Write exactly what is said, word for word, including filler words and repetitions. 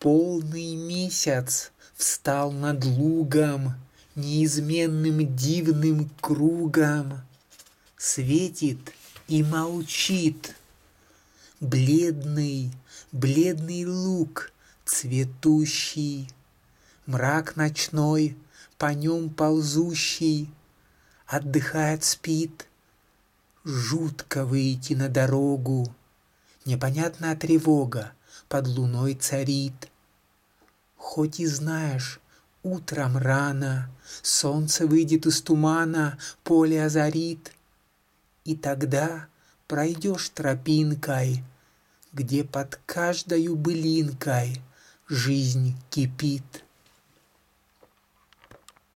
Полный месяц встал над лугом неизменным дивным кругом, светит и молчит. Бледный, бледный луг цветущий, мрак ночной, по нем ползущий, отдыхает, спит. Жутко выйти на дорогу, непонятная тревога под луной царит. Хоть и знаешь, утром рано солнце выйдет из тумана, поле озарит, и тогда пройдешь тропинкой, где под каждою былинкой жизнь кипит.